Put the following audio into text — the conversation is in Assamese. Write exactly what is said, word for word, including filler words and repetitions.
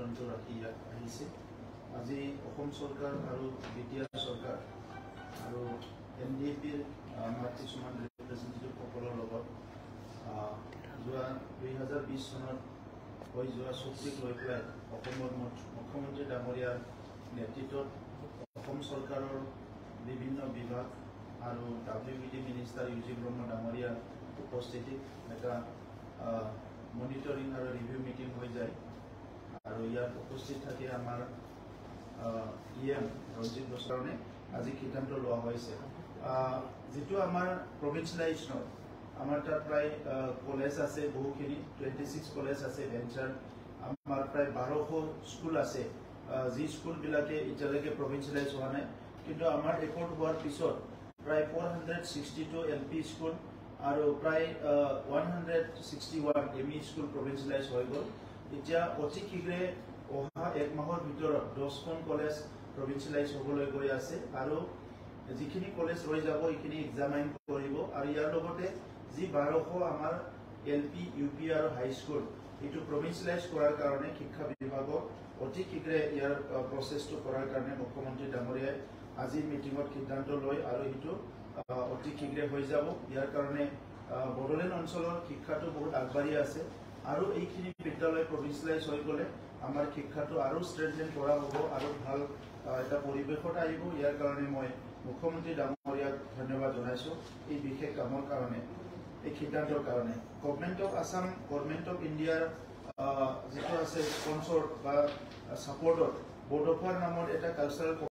আমন্ত্ৰণটো ৰাখি আহিছে। আজি অসম চৰকাৰ আৰু বিটিআৰ চৰকাৰ আৰু এন ডি এ পিৰ আমাৰ কিছুমান ৰিপ্ৰেজেণ্টেটিভসকলৰ লগত যোৱা দুই হাজাৰ বিশ চনত হৈ যোৱা চুক্তিক লৈ পেলাই অসমৰ মুখ্যমন্ত্ৰী ডাঙৰীয়াৰ নেতৃত্বত অসম চৰকাৰৰ বিভিন্ন বিভাগ আৰু W B D minister U G Brahma ডাঙৰীয়াৰ উপস্থিতিত এটা মনিটৰিং আৰু ৰিভিউ মিটিং হৈ যায় আৰু ইয়াত উপস্থিত থাকে আমাৰ ই এম ৰঞ্জিত বছৰণে আজি সিদ্ধান্ত লোৱা হৈছে। যেটো আমাৰ প্ৰভিন্সিয়েলাইজেশ্যন আমাৰ তাত প্ৰায় কলেজ আছে, বহুখিনি টুৱেণ্টি ছিক্স কলেজ আছে ভেঞ্চাৰ, আমাৰ প্ৰায় বাৰশ স্কুল আছে, যি স্কুলবিলাকে এতিয়ালৈকে প্ৰভিন্সিয়েলাইজ হোৱা নাই। কিন্তু আমাৰ ৰেকৰ্ড হোৱাৰ পিছত প্ৰায় four hundred sixty two L P school আৰু প্ৰায় one hundred sixty one M E school provincialize হৈ গ'ল। এতিয়া অতি শীঘ্ৰে অহা এক মাহৰ ভিতৰত দহখন কলেজ প্ৰভিন্সিয়েলাইজ হ'বলৈ গৈ আছে আৰু যিখিনি কলেজ ৰৈ যাব এইখিনি এক্সামাইন কৰিব আৰু ইয়াৰ লগতে যি বাৰশ আমাৰ এল পি ইউ পি আৰু হাইস্কুল এইটো প্ৰভিন্সিয়েলাইজ কৰাৰ কাৰণে শিক্ষা বিভাগক অতি শীঘ্ৰে ইয়াৰ প্ৰচেছটো কৰাৰ কাৰণে মুখ্যমন্ত্ৰী ডাঙৰীয়াই আজি মিটিঙত সিদ্ধান্ত লয় আৰু এইটো অতি শীঘ্ৰে হৈ যাব। ইয়াৰ কাৰণে বড়োলেণ্ড অঞ্চলৰ শিক্ষাটো বহুত আগবাঢ়ি আছে আৰু এইখিনি বিদ্যালয় প্ৰভিন্সিয়েলাইজ হৈ গ'লে আমাৰ শিক্ষাটো আৰু ষ্ট্ৰেংথেন কৰা হ'ব আৰু ভাল এটা পৰিৱেশত আহিব। ইয়াৰ কাৰণে মই মুখ্যমন্ত্ৰী ডাঙৰীয়াক ধন্যবাদ জনাইছোঁ এই বিশেষ কামৰ কাৰণে, এই সিদ্ধান্তৰ কাৰণে। Government of Assam, government of ইণ্ডিয়াৰ যিটো আছে স্পনচৰ বা ছাপৰ্টত বড়োফাৰ নামৰ এটা কালচাৰেল